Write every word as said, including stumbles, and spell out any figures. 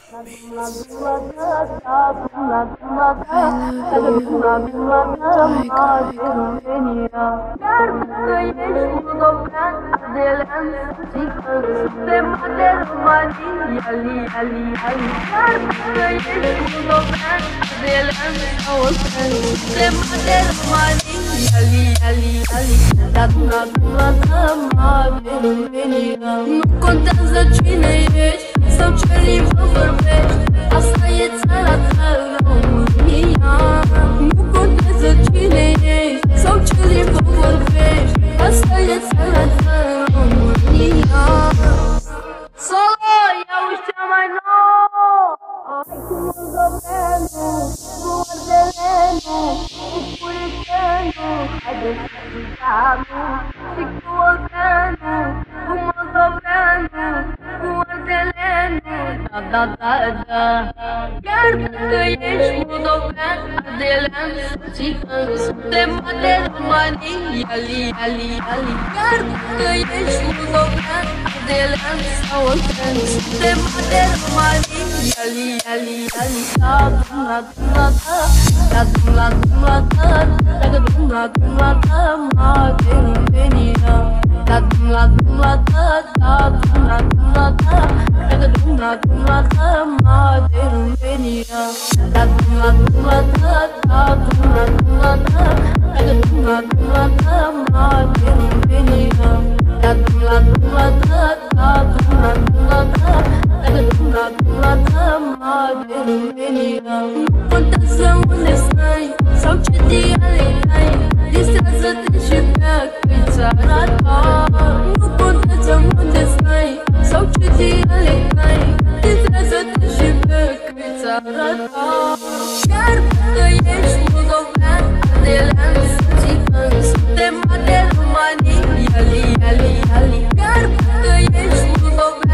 Nu contează cine ești sau ce limbă vorbești, asta e țara ta, România. Nu contează cine ești sau ce limbă vorbești, asta e țara ta, România. Solo, ia uși cea mai nouă. Hai cu moldoveanu, cu ardelenu, cu puricenu, haideți cu țiganu și cu olteanu, cu moldoveanu, cu ardelenu. Da, da, da, da. Chiar dacă ești moldovean, ardelean sau țigan, suntem de România, ali, ali, ali. Chiar dacă ești moldovean, ardelean sau oltean, suntem de România, ali, ali, ali. Da, dumla, dumla, da, da, dumla, dumla, da, da, dumla, dumla, da, ma de România. Da, dumla, dumla, da, da, dumla, dumla, da, da, dumla, dumla, da, ma de România. Da, dumla, dumla, da, da, dumla, dumla, da, da, dumla, dumla, da, ma de România. Da, dumla, dumla, da, da, dumla, dumla, da, da, dumla, dumla, da, ma de România. Nu contează unde stai sau ce dialect ai, distrează-te și pleacă-i țara ta. Nu contează unde stai sau ce dialect ai, distrează-te și pleacă-i țara ta. Chiar dacă ești moldovean, ardelean sau țigan, suntem de România, ali, ali, ali. Chiar dacă ești moldovean,